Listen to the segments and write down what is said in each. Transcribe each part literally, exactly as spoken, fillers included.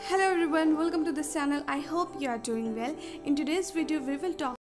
Hello everyone, welcome to this channel. I hope you are doing well. In today's video, we will talk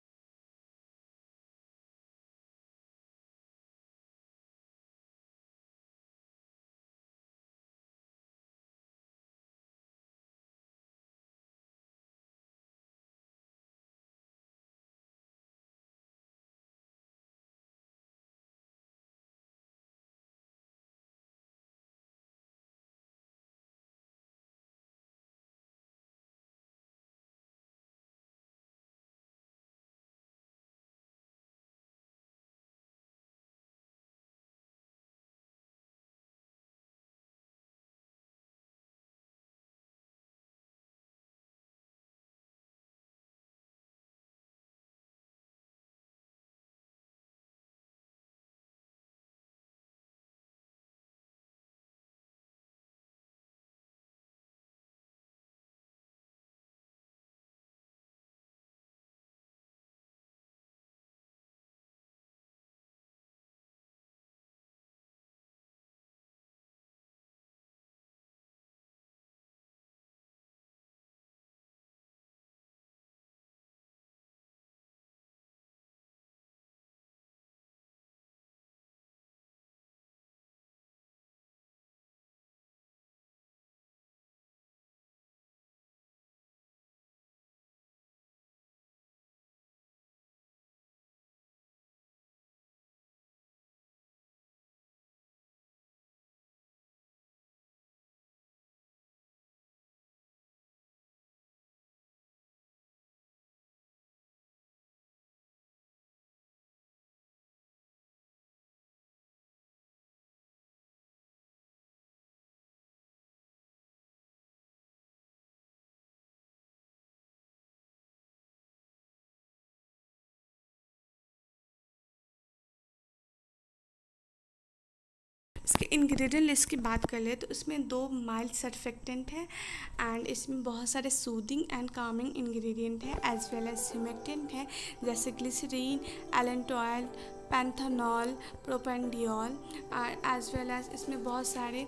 इसके ingredient list की बात कर ले तो इसमें दो माइल्ड सर्फेक्टेंट है एंड इसमें बहुत सारे सूदिंग एंड कामिंग इंग्रेडिएंट है एज वेल एज हिमेक्टेंट है जैसे glycerin, allantoin, panthenol, propanediol as well as इसमें बहुत सारे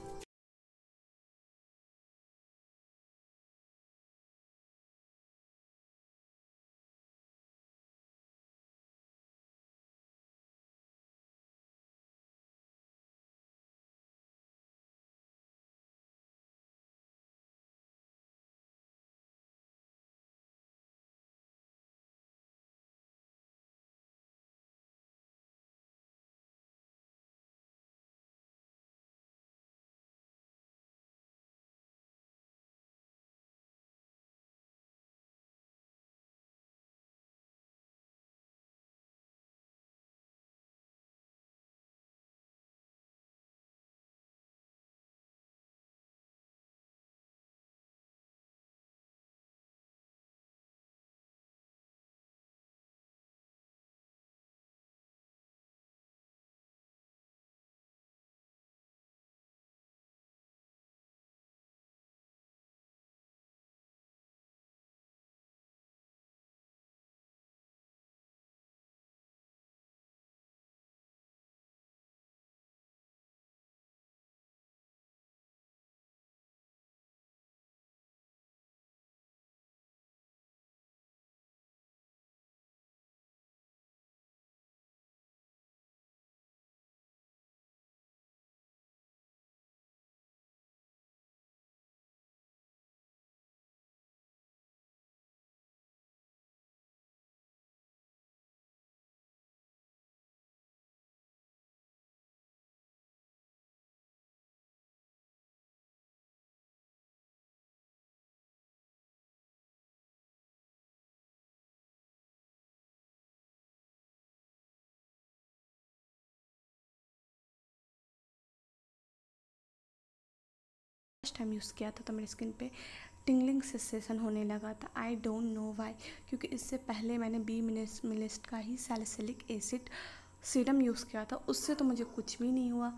फर्स्ट टाइम यूज़ किया था तो मेरी स्किन पे टिंगलिंग सेंसेशन होने लगा था। आई डोंट नो वाई, क्योंकि इससे पहले मैंने बी मिलिस्ट का ही सैलिसिलिक एसिड सीरम यूज़ किया था, उससे तो मुझे कुछ भी नहीं हुआ।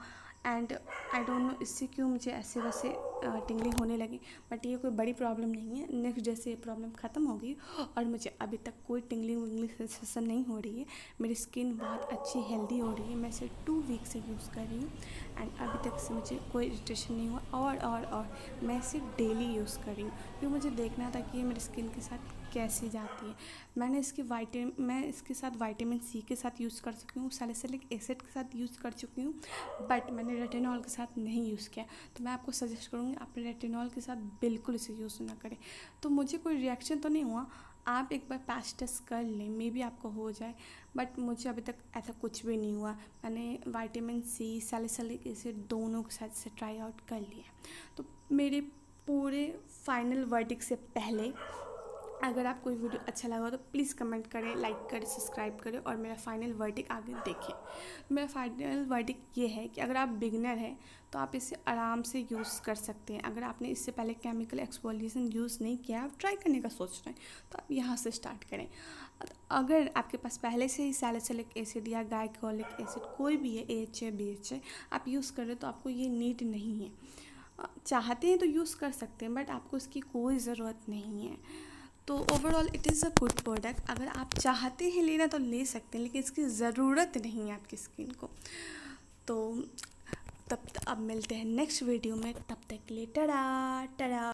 एंड आई डोंट नो इससे क्यों मुझे ऐसे वैसे टिंगलिंग होने लगी, बट ये कोई बड़ी प्रॉब्लम नहीं है। नेक्स्ट डे से ये प्रॉब्लम ख़त्म हो गई और मुझे अभी तक कोई टिंगलिंग विंगलिंग सेंसेशन नहीं हो रही है। मेरी स्किन बहुत अच्छी हेल्दी हो रही है। मैं इसे टू वीक से यूज़ कर रही हूँ एंड अभी तक से मुझे कोई इरिटेशन नहीं हुआ। और और और मैं इसे डेली यूज़ कर रही हूँ क्योंकि मुझे देखना था कि ये मेरी स्किन के साथ कैसी जाती है। मैंने इसकी वाइटामिन मैं इसके साथ वाइटामिन सी के साथ यूज़ कर चुकी हूँ, सैलिसिलिक एसिड के साथ यूज़ कर चुकी हूँ, बट मैंने रेटिनॉल के साथ नहीं यूज़ किया। तो मैं आपको सजेस्ट करूँगी आप रेटिनॉल के साथ बिल्कुल इसे यूज़ ना करें। तो मुझे कोई रिएक्शन तो नहीं हुआ, आप एक बार पैच टेस्ट कर लें, मे बी आपको हो जाए, बट मुझे अभी तक ऐसा कुछ भी नहीं हुआ। मैंने वाइटामिन सी, सैलिसिलिक एसिड दोनों के साथ से ट्राई आउट कर लिया। तो मेरे पूरे फाइनल वर्डिक्ट से पहले अगर आपको ये वीडियो अच्छा लगा तो प्लीज़ कमेंट करें, लाइक करें, सब्सक्राइब करें और मेरा फाइनल वर्डिक्ट आगे देखें। मेरा फाइनल वर्डिक्ट ये है कि अगर आप बिगिनर हैं तो आप इसे आराम से यूज़ कर सकते हैं। अगर आपने इससे पहले केमिकल एक्सफोलिएशन यूज़ नहीं किया, आप ट्राई करने का सोच रहे हैं, तो आप यहाँ से स्टार्ट करें। अगर आपके पास पहले से ही सैलिसिलिक एसिड या ग्लाइकोलिक एसिड कोई भी है, एच है, बी एच है, आप यूज़ कर रहे हो तो आपको ये नीड नहीं है। चाहते हैं तो यूज़ कर सकते हैं बट आपको इसकी कोई ज़रूरत नहीं है। तो overall it is a good product. अगर आप चाहते हैं लेना तो ले सकते हैं, लेकिन इसकी ज़रूरत नहीं है आपकी स्किन को। तो तब अब मिलते हैं नेक्स्ट वीडियो में, तब तक के लिए टाटा टाटा।